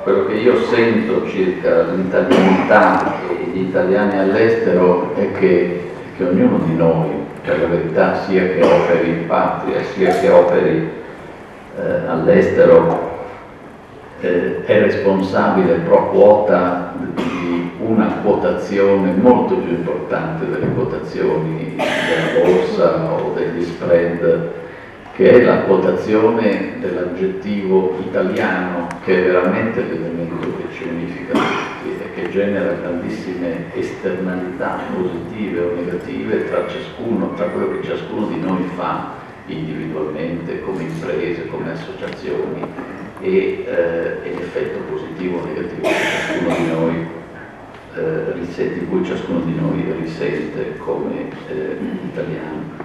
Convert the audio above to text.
quello che io sento circa l'italianità e gli italiani all'estero è che ognuno di noi, per la verità, sia che operi in patria, sia che operi all'estero, è responsabile pro quota di una quotazione molto più importante delle quotazioni della borsa o degli spread, che è la quotazione dell'aggettivo italiano, che è veramente l'elemento che ci unifica tutti e che genera grandissime esternalità positive o negative tra quello che ciascuno di noi fa individualmente, come imprese, come associazioni, e l'effetto positivo o negativo che ciascuno di noi di cui ciascuno di noi risente come italiano.